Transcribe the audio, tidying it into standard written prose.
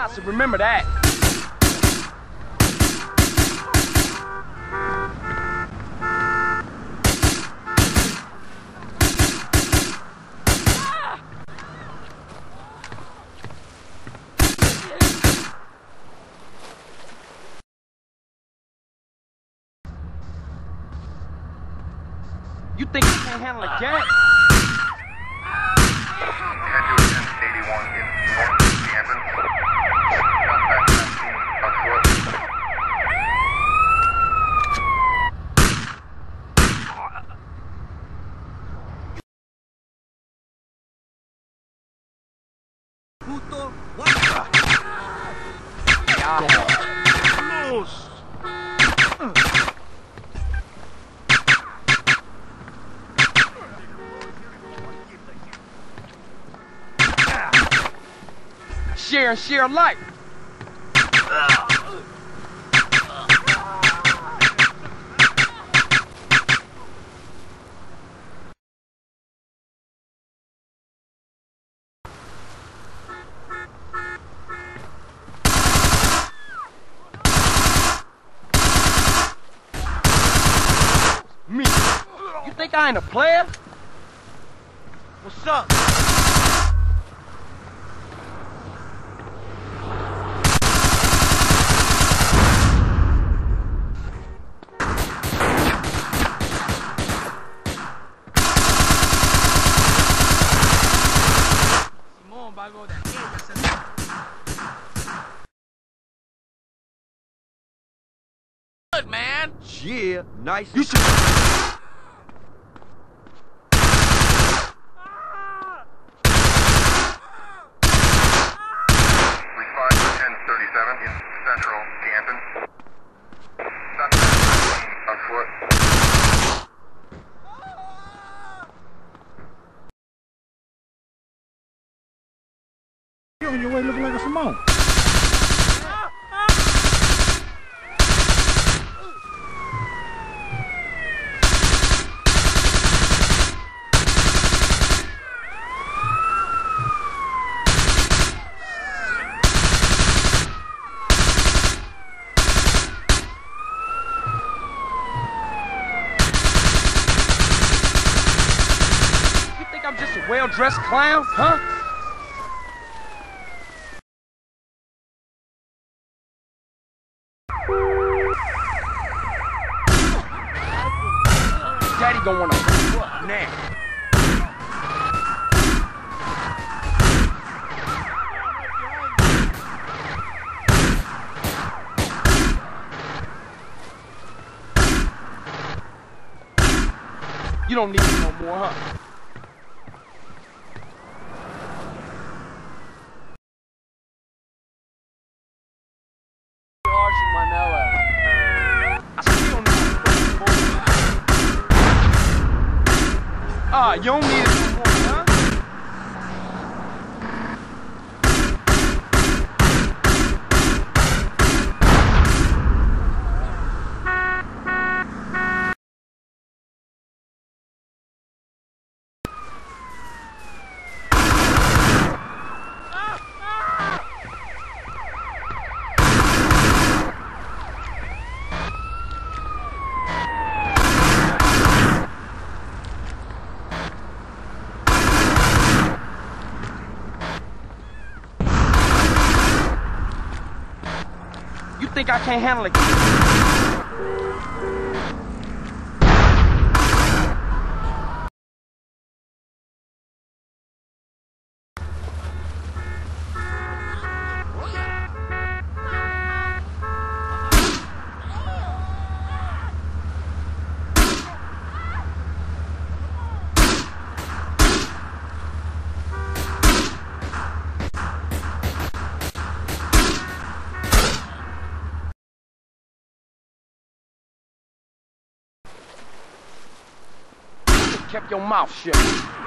shots, so remember that. You think you can't handle a gat? Head to 81 in North Camden. Contact 19 on foot. Puto, what? Vamos! Share light. Me? You think I ain't a player? What's up? Good, man. Yeah, nice. You should. 1037 in Central Camden. Contact 19 on foot. You on your way looking like a Simone. You think I'm just a well-dressed clown, huh? Daddy gonna wanna whoop you up now. You don't need me no more, huh? Ah, you don't need it no more, huh? You think I can't handle it? Kept your mouth shut.